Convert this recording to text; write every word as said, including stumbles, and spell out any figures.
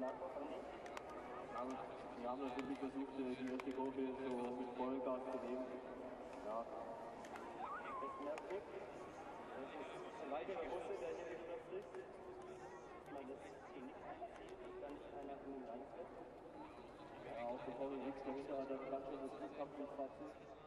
Wir haben natürlich versucht, die erste Kurve so mit Vollgas zu nehmen. Ja. Jetzt mehr Druck. Das ist ein weiterer Russe, der hier gestürzt ist. Man das hier nicht sieht, dann nicht einer in den Rand fährt. Ja, auch der V W X dahinter hat dann ganz schön das Flugkampf mit Fazit.